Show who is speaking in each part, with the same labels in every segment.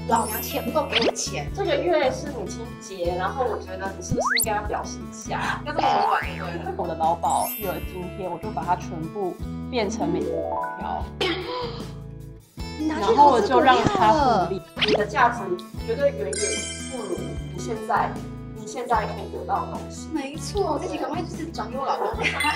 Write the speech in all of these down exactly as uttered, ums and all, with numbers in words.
Speaker 1: 老娘钱不够，给我钱。
Speaker 2: 这个月是母亲节，然后我觉得你是不是应该要表示一下？要这么委婉就对了。我的劳保育儿津贴，我就把它全部变成美国股票。然后我就让它复利，你的价值绝对远远不如你现在你现在可以得到的东西。
Speaker 1: 没错，这几个麦就是转给我老公。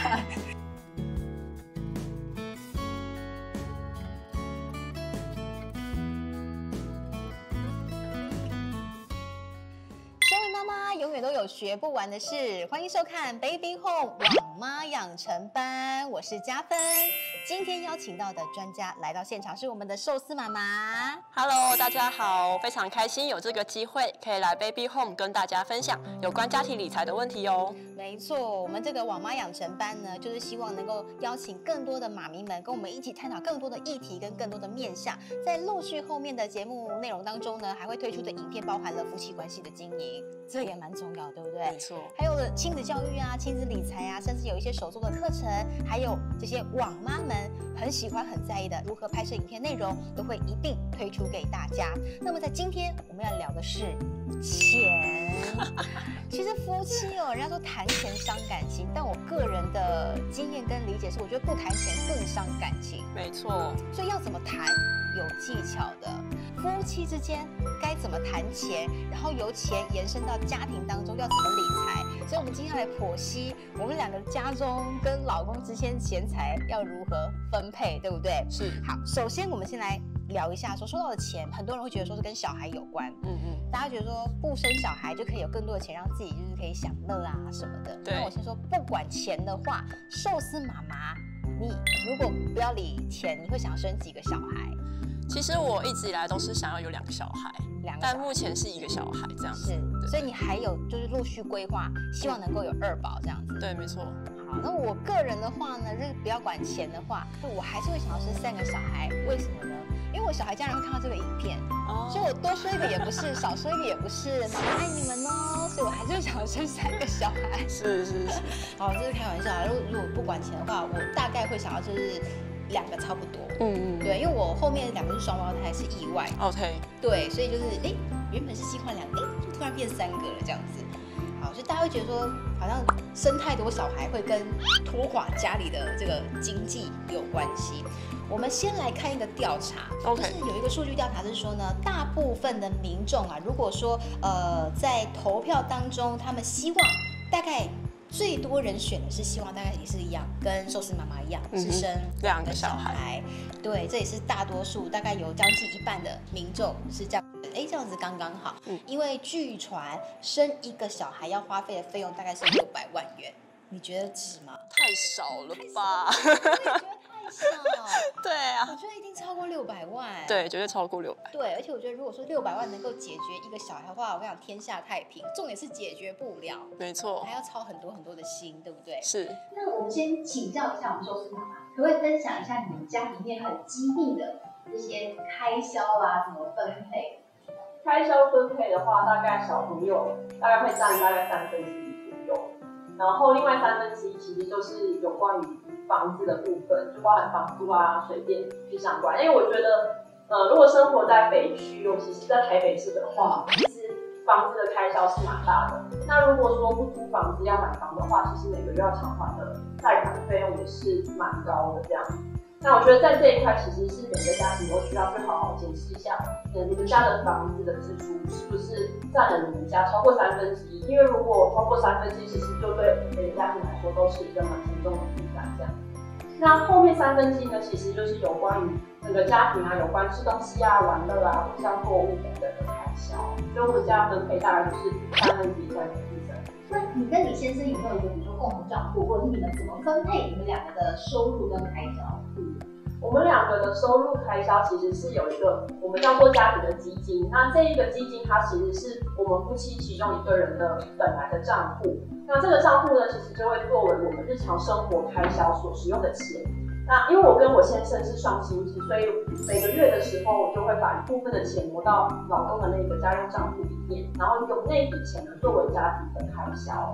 Speaker 1: 身为妈妈，永远都有学不完的事。欢迎收看 Baby Home 网妈养成班，我是嘉芬。今天邀请到的专家来到现场是我们的寿司妈妈。
Speaker 2: Hello， 大家好，非常开心有这个机会可以来 Baby Home 跟大家分享有关家庭理财的问题哦。
Speaker 1: 没错，我们这个网妈养成班呢，就是希望能够邀请更多的妈咪们跟我们一起探讨更多的议题跟更多的面向。在陆续后面的节目内容当中呢，还会推出的影片包含了夫妻关系的经营，这也蛮重要，对不对？
Speaker 2: 没错。
Speaker 1: 还有亲子教育啊、亲子理财啊，甚至有一些手作的课程，还有这些网妈们很喜欢、很在意的如何拍摄影片内容，都会一并推出给大家。那么在今天我们要聊的是钱。其实夫妻哦，人家说谈钱伤感情，但我个人的经验跟理解是，我觉得不谈钱更伤感情。
Speaker 2: 没错。
Speaker 1: 所以要怎么谈，有技巧的。夫妻之间该怎么谈钱，然后由钱延伸到家庭当中要怎么理财。所以我们今天要来剖析我们两个家中跟老公之间钱财要如何分配，对不对？
Speaker 2: 是。
Speaker 1: 好，首先我们先来聊一下说，说到的钱，很多人会觉得说是跟小孩有关，嗯嗯，大家觉得说不生小孩就可以有更多的钱让自己就是可以享乐啊什么的。
Speaker 2: 对。
Speaker 1: 那我先说，不管钱的话，寿司妈妈，你如果不要理钱，你会想生几个小孩？
Speaker 2: 其实我一直以来都是想要有两个小孩，
Speaker 1: 两个，
Speaker 2: 但目前是一个小孩这样子。
Speaker 1: 是，所以你还有就是陆续规划，希望能够有二宝这样子。
Speaker 2: 对，没错。
Speaker 1: 好，那我个人的话呢，就是不要管钱的话，我还是会想要生三个小孩。为什么呢？因为我小孩家人会看到这个影片，哦、所以我多说一个也不是，少说一个也不是，妈妈爱你们哦。所以我还是会想要生三个小孩。
Speaker 2: 是是是。
Speaker 1: 好，这是开玩笑啊。如果如果不管钱的话，我大概会想要就是两个差不多。嗯嗯。对，因为我后面两个是双胞胎，是意外。
Speaker 2: OK。
Speaker 1: 对，所以就是哎，原本是计划两个，哎，就突然变三个了这样子。好，所以大家会觉得说，好像生太多小孩会跟拖垮家里的这个经济有关系。我们先来看一个调查，
Speaker 2: okay.
Speaker 1: 就是有一个数据调查是说呢，大部分的民众啊，如果说呃在投票当中，他们希望大概最多人选的是希望大概也是一样，跟寿司妈妈一样，嗯、是生两个小孩。对，这也是大多数，大概有将近一半的民众是这样。哎，这样子刚刚好，嗯，因为据传生一个小孩要花费的费用大概是六百万元，你觉得值吗？
Speaker 2: 太少了吧？
Speaker 1: 我也觉得太少。
Speaker 2: 对啊，
Speaker 1: 我觉得一定超过六百万。
Speaker 2: 对，绝对超过六百。
Speaker 1: 对，而且我觉得如果说六百万能够解决一个小孩的话，我想天下太平。重点是解决不了，
Speaker 2: 没错，
Speaker 1: 还要操很多很多的心，对不对？
Speaker 2: 是。
Speaker 3: 那我们先请教一下我们寿司妈妈，可不可以分享一下你们家里面很机密的这些开销啊，怎么分配？
Speaker 2: 开销分配的话，大概小朋友大概会占大概三分之一左右，然后另外三分之一其实就是有关于房子的部分，就包含房租啊、水电是相关。因为我觉得，呃，如果生活在北区，尤其是在台北市的话，其实房子的开销是蛮大的。那如果说不租房子要买房的话，其实每个月要偿还的贷款费用也是蛮高的这样。那我觉得在这一块其实是每个家庭都需要去好好检视一下，呃，你们家的房子的支出是不是占了你们家超过三分之一？因为如果超过三分之一，其实就对每个家庭来说都是一个蛮沉重的负担这样。那后面三分之一呢，其实就是有关于整个家庭啊，有关吃东西啊、玩乐啊、互相购物等等的开销，所以我们家分配大概就是三分之一、三分之一。
Speaker 3: 那你跟你先生有没有一个比如说共同账户，或者是你们怎么分配你们两个的收入跟开销？
Speaker 2: 嗯，我们两个的收入开销其实是有一个我们叫做家庭的基金，那这一个基金它其实是我们夫妻其中一个人的本来的账户，那这个账户呢，其实就会作为我们日常生活开销所使用的钱。那因为我跟我先生是双薪制，所以每个月的时候，我就会把一部分的钱挪到老公的那个家用账户里面，然后用那笔钱呢作为家庭的开销。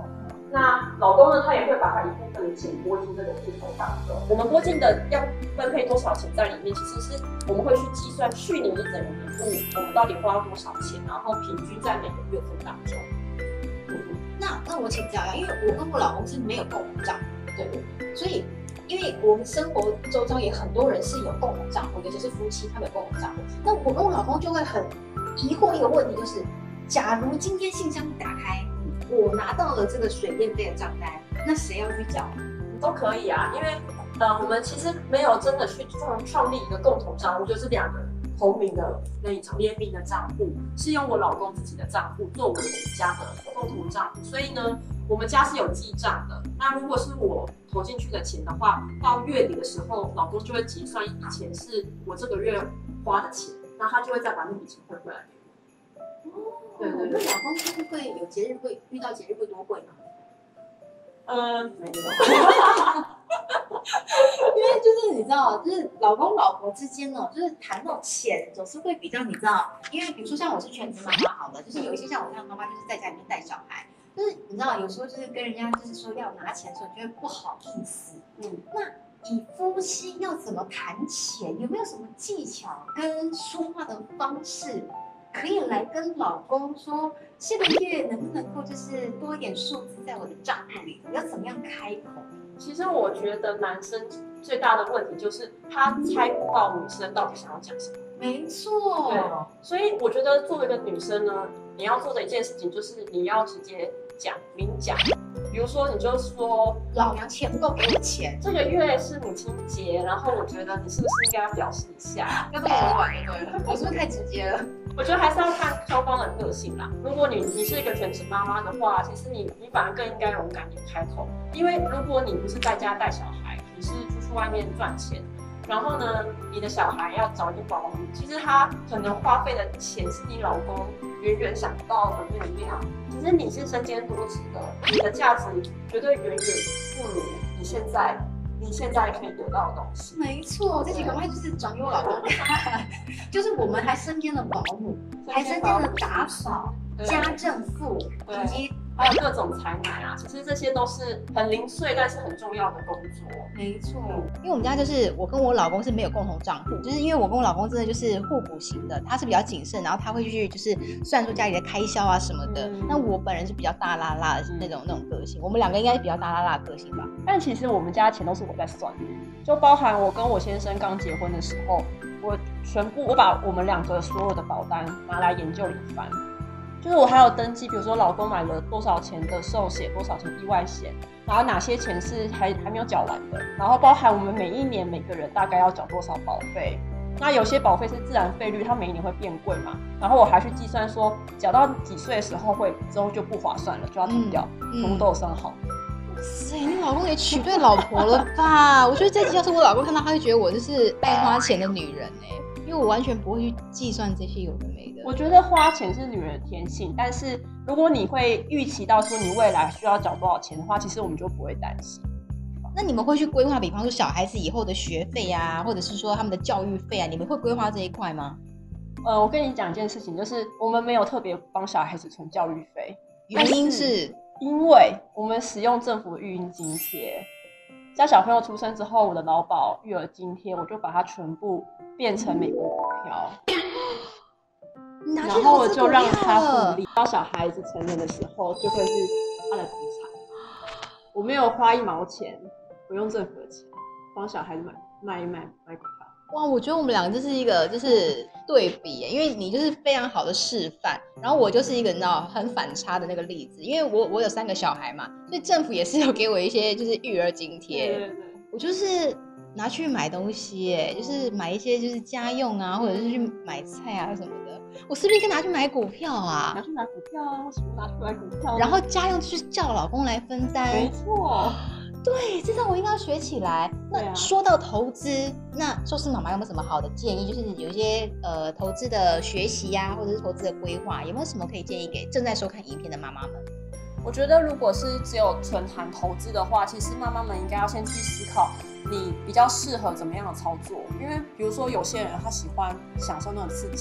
Speaker 2: 那老公呢，他也会把他一部分的钱拨进这个户头当中。我们拨进的要分配多少钱在里面，其实是我们会去计算去年一整个年度我们到底花了多少钱，然后平均在每个月份当中。
Speaker 1: 嗯、那那我请教一下，因为我跟我老公是没有共同账户，对不对？所以因为我们生活周遭也很多人是有共同账户，尤其是夫妻，他们有共同账户。那我跟我老公就会很疑惑一个问题，就是假如今天信箱打开，我拿到了这个水电费的账单，那谁要去缴？
Speaker 2: 都可以啊，因为呃，我们其实没有真的去创创立一个共同账户，就是两个同名的那一种联名的账户，是用我老公自己的账户作为我们家的共同账户，所以呢，我们家是有记账的。那如果是我投进去的钱的话，到月底的时候，老公就会结算一笔钱是我这个月花的钱，那他就会再把那笔钱汇回来给我。
Speaker 1: 哦，对对对，老公就是会有节日会遇到节日会多汇吗？
Speaker 2: 嗯，没有。
Speaker 1: 因为就是你知道，就是老公老婆之间哦，就是谈到钱总是会比较你知道，因为比如说像我是全职妈妈好了，就是有一些像我这样的妈妈就是在家里面带小孩，就是你知道有时候就是跟人家就是说要拿钱的时候，你就会不好意思。嗯，那以夫妻要怎么谈钱，有没有什么技巧跟说话的方式？可以来跟老公说，这个月能不能够就是多一点数字在我的账户里？要怎么样开口？
Speaker 2: 其实我觉得男生最大的问题就是他猜不到女生到底想要讲什么。
Speaker 1: 没错。
Speaker 2: 对，所以我觉得作为一个女生呢，你要做的一件事情就是你要直接讲明讲。比如说，你就说
Speaker 1: 老娘钱不够给我钱，
Speaker 2: 这个月是母亲节，然后我觉得你是不是应该要表示一下？
Speaker 1: 要这么委婉就对了，我是不是太直接了？
Speaker 2: 我觉得还是要看双方的个性啦。如果你你是一个全职妈妈的话，其实你你反而更应该勇敢点开口，因为如果你不是在家带小孩，你是出去外面赚钱，然后呢，你的小孩要找一个保姆，其实他可能花费的钱是你老公远远想不到的那个量。其实你是身兼多职的，你的价值绝对远远不如你现在你现在可以得到的东西。
Speaker 1: 没错，这几个话就是转给我老公看，就是我们还身兼了保姆，还身兼了打扫、家政妇，以及
Speaker 2: 还有各种采买啊，其实这些都是很零碎但是很重要的工作。
Speaker 1: 没错，因为我们家就是我跟我老公是没有共同账户，就是因为我跟我老公真的就是互补型的，他是比较谨慎，然后他会去就是算出家里的开销啊什么的。嗯、那我本人是比较大拉拉的那种、嗯、那种个性，我们两个应该是比较大拉拉的个性吧。
Speaker 2: 但其实我们家钱都是我在算，就包含我跟我先生刚结婚的时候，我全部我把我们两个所有的保单拿来研究了一番。就是我还有登记，比如说老公买了多少钱的寿险，多少钱意外险，然后哪些钱是还还没有缴完的，然后包含我们每一年每个人大概要缴多少保费。那有些保费是自然费率，它每一年会变贵嘛，然后我还去计算说，缴到几岁的时候会之后就不划算了，就要停掉，全部、嗯、都有算好。
Speaker 1: 哇塞，你老公也娶对老婆了吧？我觉得这集要是我老公看到，他会觉得我就是爱花钱的女人哎、欸。因为我完全不会去计算这些有的没的。
Speaker 2: 我觉得花钱是女人的天性，但是如果你会预期到说你未来需要缴多少钱的话，其实我们就不会担心。
Speaker 1: 那你们会去规划，比方说小孩子以后的学费啊，或者是说他们的教育费啊，你们会规划这一块吗？
Speaker 2: 呃，我跟你讲一件事情，就是我们没有特别帮小孩子存教育费，
Speaker 1: 原因是
Speaker 2: 因为我们使用政府的育婴津贴。在小朋友出生之后，我的劳保育儿津贴，我就把它全部变成美国股票，然后我就让他复利，到小孩子成年的时候就会是他的资产。我没有花一毛钱，我用政府的钱帮小孩子买卖一卖买股票。
Speaker 1: 哇，我觉得我们两个这是一个就是对比耶，因为你就是非常好的示范，然后我就是一个你知道很反差的那个例子，因为我我有三个小孩嘛，所以政府也是有给我一些就是育儿津贴，
Speaker 2: 对对对，
Speaker 1: 我就是拿去买东西耶，就是买一些就是家用啊，或者是去买菜啊什么的，我是不是应该拿去买股票啊？
Speaker 2: 拿去买股票啊？为什么拿去买股票？
Speaker 1: 然后家用就是叫老公来分担，
Speaker 2: 没错。
Speaker 1: 对，这招我应该要学起来。那说到投资，那寿司妈妈有没有什么好的建议？就是有一些呃投资的学习呀、啊，或者是投资的规划，有没有什么可以建议给正在收看影片的妈妈们？
Speaker 2: 我觉得如果是只有纯谈投资的话，其实妈妈们应该要先去思考你比较适合怎么样的操作。因为比如说有些人他喜欢享受那种刺激嘛，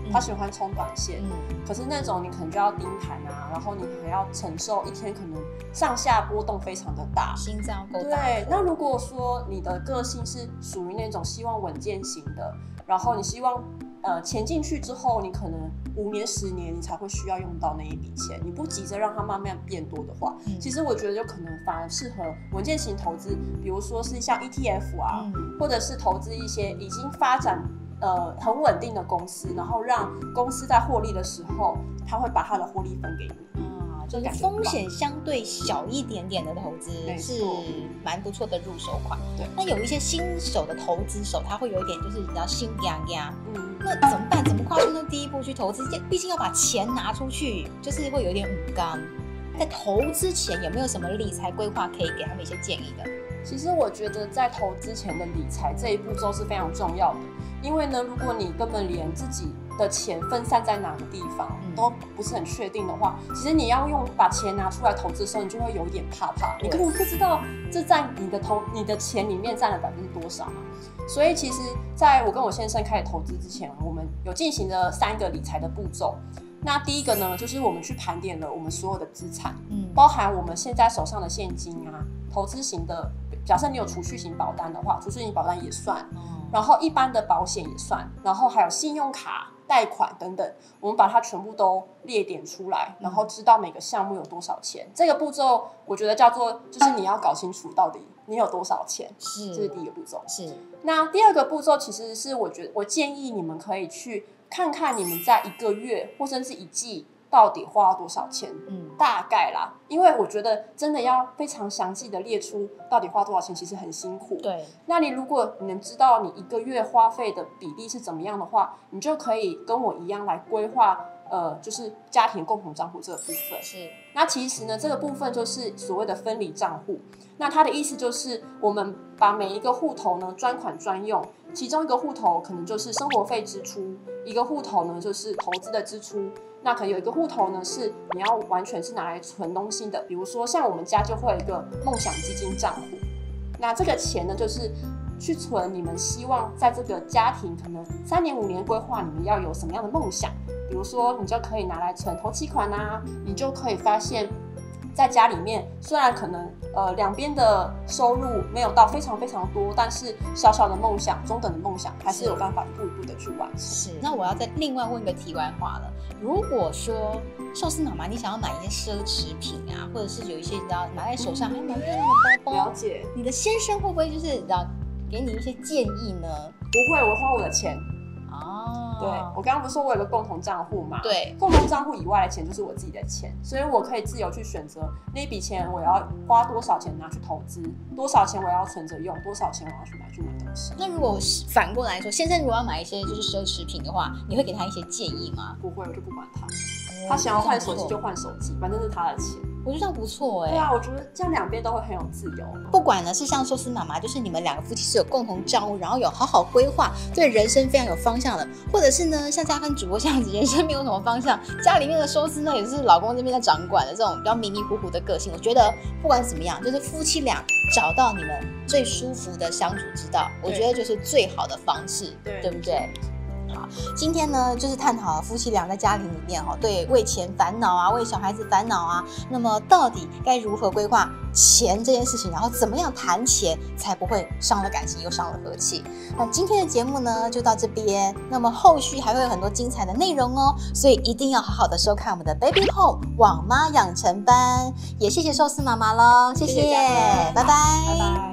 Speaker 4: 他喜欢冲短线，
Speaker 1: 嗯，
Speaker 4: 可是那种你可能就要盯盘啊，然后你还要承受一天可能上下波动非常的大，
Speaker 1: 心脏够大。
Speaker 4: 对，那如果说你的个性是属于那种希望稳健型的，然后你希望呃钱进去之后，你可能五年、十年你才会需要用到那一笔钱，你不急着让它慢慢变多的话，
Speaker 1: 嗯、
Speaker 4: 其实我觉得就可能反而适合稳健型投资，比如说是像 E T F 啊，
Speaker 1: 嗯、
Speaker 4: 或者是投资一些已经发展呃很稳定的公司，然后让公司在获利的时候，他会把他的获利分给你。
Speaker 1: 就是风险相对小一点点的投资是蛮不错的入手款。
Speaker 4: 对，
Speaker 1: 那有一些新手的投资手，他会有一点就是比较心痒痒，
Speaker 4: 嗯，
Speaker 1: 那怎么办？怎么跨出那第一步去投资？毕竟要把钱拿出去，就是会有一点五刚。在投资前有没有什么理财规划可以给他们一些建议的？
Speaker 4: 其实我觉得在投资前的理财这一步骤是非常重要的，因为呢，如果你根本连自己的钱分散在哪个地方都不是很确定的话，其实你要用把钱拿出来投资的时候，你就会有一点怕怕，你根本不知道这在你的投你的钱里面占了百分之多少嘛。所以其实在我跟我先生开始投资之前，我们有进行了三个理财的步骤。那第一个呢，就是我们去盘点了我们所有的资产，嗯，包含我们现在手上的现金啊，投资型的，假设你有储蓄型保单的话，储蓄型保单也算，然后一般的保险也算，然后还有信用卡、贷款等等，我们把它全部都列点出来，然后知道每个项目有多少钱。这个步骤我觉得叫做，就是你要搞清楚到底你有多少钱，
Speaker 1: 是，
Speaker 4: 这是第一个步骤。
Speaker 1: 是。那
Speaker 4: 第二个步骤其实是我觉得我建议你们可以去看看你们在一个月或甚至一季到底花了多少钱，嗯，大概啦，因为我觉得真的要非常详细的列出到底花多少钱，其实很辛苦。
Speaker 1: 对，
Speaker 4: 那你如果你能知道你一个月花费的比例是怎么样的话，你就可以跟我一样来规划，呃，就是家庭共同账户这个部分。
Speaker 1: 是，
Speaker 4: 那其实呢，这个部分就是所谓的分离账户。那它的意思就是我们把每一个户头呢专款专用，其中一个户头可能就是生活费支出，一个户头呢就是投资的支出。那可能有一个户头呢是你要完全是拿来存东西的，比如说像我们家就会有一个梦想基金账户。那这个钱呢就是去存你们希望在这个家庭可能三年五年规划你们要有什么样的梦想，比如说你就可以拿来存头期款啊，你就可以发现在家里面虽然可能呃两边的收入没有到非常非常多，但是小小的梦想、中等的梦想还是有办法一步一步的去完成。
Speaker 1: 是，那我要再另外问一个题外话了，如果说寿司妈妈你想要买一些奢侈品啊，或者是有一些你知道拿在手上还蛮漂亮的包包，
Speaker 4: 了解，
Speaker 1: 你的先生会不会就是你知道给你一些建议呢？
Speaker 4: 不会，我花我的钱。
Speaker 1: 哦，
Speaker 4: 对，我刚刚不是说我有个共同账户嘛？
Speaker 1: 对，
Speaker 4: 共同账户以外的钱就是我自己的钱，所以我可以自由去选择那笔钱我要花多少钱拿去投资，多少钱我要存着用，多少钱我要去买去买东西。
Speaker 1: 那如果反过来说，先生如果要买一些就是奢侈品的话，你会给他一些建议吗？
Speaker 4: 不会，我就不管他，他想要换手机就换手机，反正是他的钱。
Speaker 1: 我觉得这样不错哎、欸。
Speaker 4: 对啊，我觉得这样两边都会很有自由。
Speaker 1: 不管呢是像寿司妈妈，就是你们两个夫妻是有共同账户，然后有好好规划，对人生非常有方向的，或者是呢像嘉芬主播这样子，人生没有什么方向，家里面的寿司呢也是老公这边在掌管的这种比较迷迷糊糊的个性。我觉得不管怎么样，就是夫妻俩找到你们最舒服的相处之道，我觉得就是最好的方式， 对, 对不对？好，今天呢就是探讨夫妻俩在家庭里面哈，对为钱烦恼啊，为小孩子烦恼啊，那么到底该如何规划钱这件事情，然后怎么样谈钱才不会伤了感情又伤了和气。那今天的节目呢就到这边，那么后续还会有很多精彩的内容哦，所以一定要好好的收看我们的 Baby Home 网妈养成班，也谢谢寿司妈妈咯，谢谢，
Speaker 4: 谢谢，
Speaker 1: 拜拜，
Speaker 4: 拜拜。